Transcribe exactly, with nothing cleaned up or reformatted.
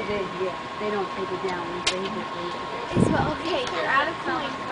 They, yeah, they don't take it down. They just leave it. It's, well, okay, you're out of coins.